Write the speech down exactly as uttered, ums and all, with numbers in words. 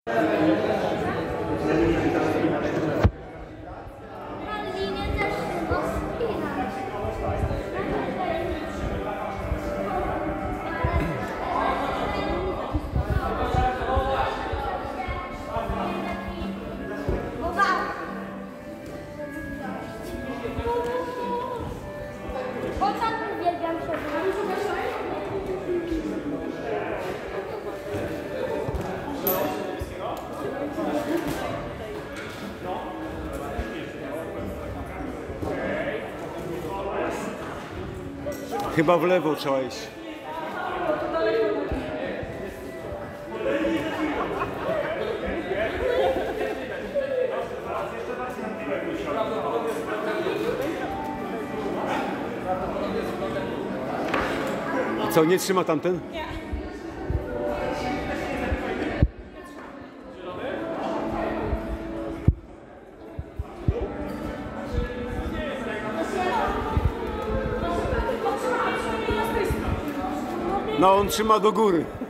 Chyba w lewo trzeba iść. I co, nie trzyma tamten? Nie. No on trzyma do góry.